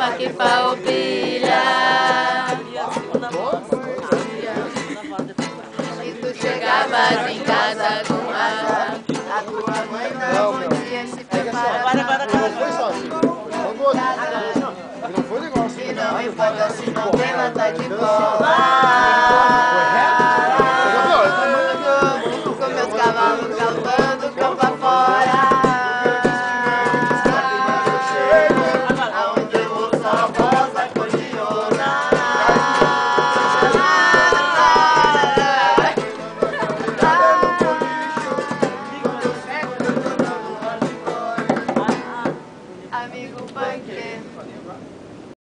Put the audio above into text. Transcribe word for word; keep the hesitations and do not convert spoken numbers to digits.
que palpilha. E tu chegavas em casa com raiva. A tua mãe não podia se preparar. Não foi sozinho. Não foi negócio. E não importa se não tem lata de cola.